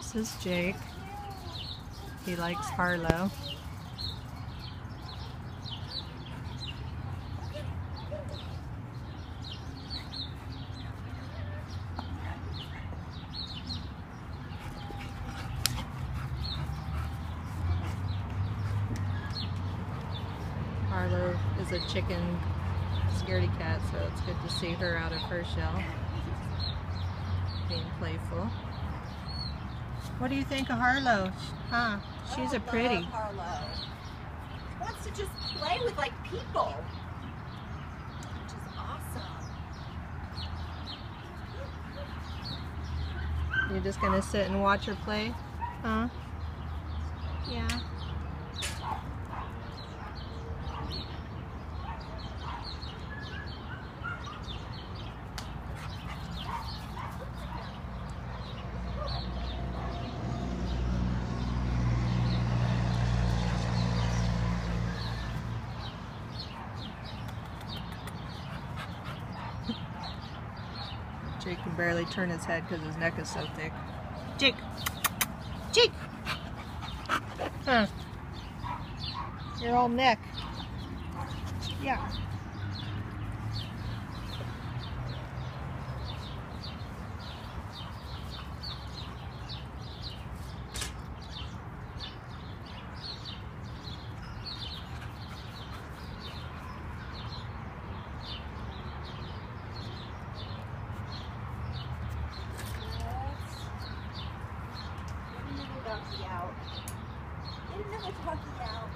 This is Jake. He likes Harlow. Harlow is a chicken scaredy cat, so it's good to see her out of her shell, being playful. What do you think of Harlow? Huh? She's a pretty. I love Harlow. She wants to just play with like people, which is awesome. You're just gonna sit and watch her play? Huh? Yeah. Jake can barely turn his head because his neck is so thick. Jake! Jake! Huh. You're all neck. Yeah. Doggy out. Get another doggy out.